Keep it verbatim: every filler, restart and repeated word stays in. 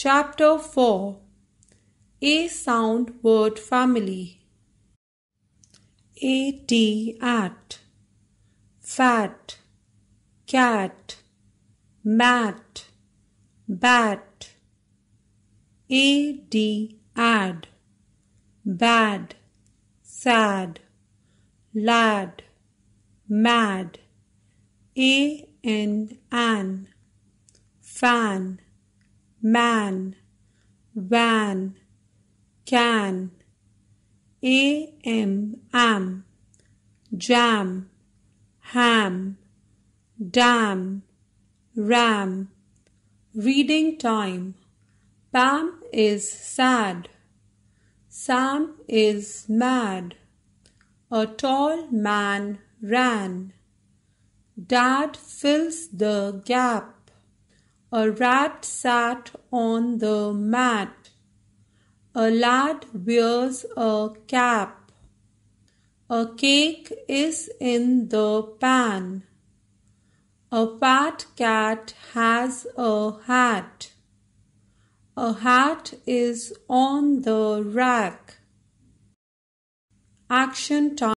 Chapter four. A sound word family. At, at, fat, cat, mat, bat. Ad, ad, bad, sad, lad, mad. An, an, fan, man, van, can. Am, am, jam, ham, dam, ram. Reading time. Pam is sad. Sam is mad. A tall man ran. Dad fills the gap. A rat sat on the mat. A lad wears a cap. A cake is in the pan. A fat cat has a hat. A hat is on the rack. Action time.